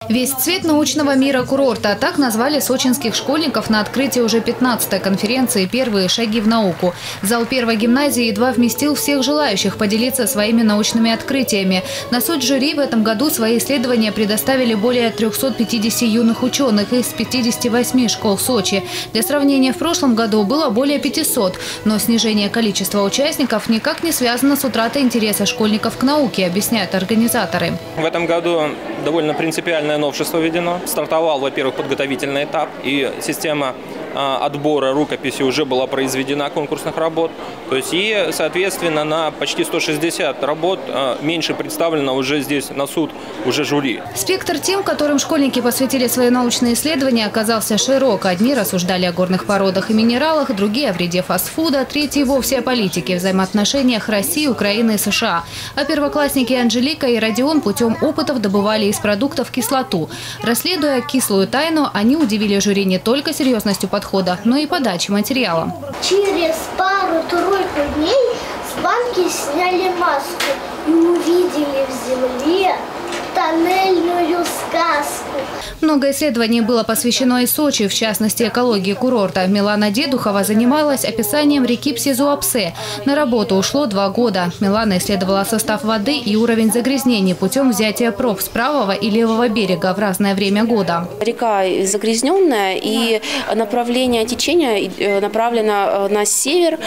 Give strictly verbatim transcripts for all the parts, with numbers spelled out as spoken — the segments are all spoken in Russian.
Весь цвет научного мира курорта – так назвали сочинских школьников на открытии уже пятнадцатой конференции «Первые шаги в науку». Зал первой гимназии едва вместил всех желающих поделиться своими научными открытиями. На суд жюри в этом году свои исследования предоставили более трёхсот пятидесяти юных ученых из пятидесяти восьми школ Сочи. Для сравнения, в прошлом году было более пятисот. Но снижение количества участников никак не связано с утратой интереса школьников к науке, объясняют организаторы. В этом году довольно принципиальное новшество введено. Стартовал, во-первых, подготовительный этап, и система отбора рукописи уже была произведена конкурсных работ. То есть и, соответственно, на почти сто шестьдесят работ меньше представлено уже здесь на суд уже жюри. Спектр тем, которым школьники посвятили свои научные исследования, оказался широк. Одни рассуждали о горных породах и минералах, другие – о вреде фастфуда, третьи – вовсе о политике, взаимоотношениях России, Украины и США. А первоклассники Анжелика и Родион путем опытов добывали из продуктов кислоту. Расследуя кислую тайну, они удивили жюри не только серьезностью подхода, но и подачи материала. Через пару-тройку дней с банки сняли маску и увидели в земле тоннельную сказку. Много исследований было посвящено и Сочи, в частности, экологии курорта. Милана Дедухова занималась описанием реки Псизуапсе. На работу ушло два года. Милана исследовала состав воды и уровень загрязнений путем взятия проб с правого и левого берега в разное время года. Река загрязненная, и направление течения направлено на север,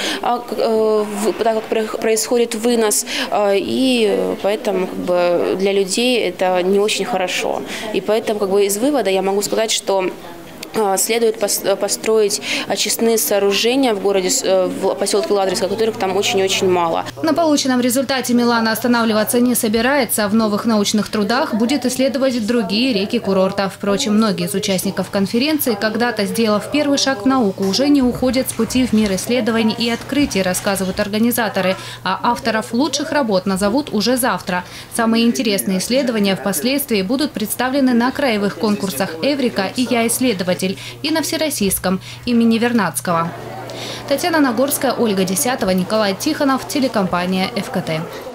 так как происходит вынос, и поэтому как бы, для людей это не очень хорошо. И поэтому как бы, из вывода я могу сказать, что следует построить очистные сооружения в городе, в поселке Ладринска, которых там очень-очень мало. На полученном результате Милана останавливаться не собирается. В новых научных трудах будет исследовать другие реки курорта. Впрочем, многие из участников конференции, когда-то сделав первый шаг в науку, уже не уходят с пути в мир исследований и открытий, рассказывают организаторы. А авторов лучших работ назовут уже завтра. Самые интересные исследования впоследствии будут представлены на краевых конкурсах «Эврика» и «Я исследователь» и на всероссийском имени Вернадского. Татьяна Нагорская, Ольга Десятова, Николай Тихонов, телекомпания «ФКТ».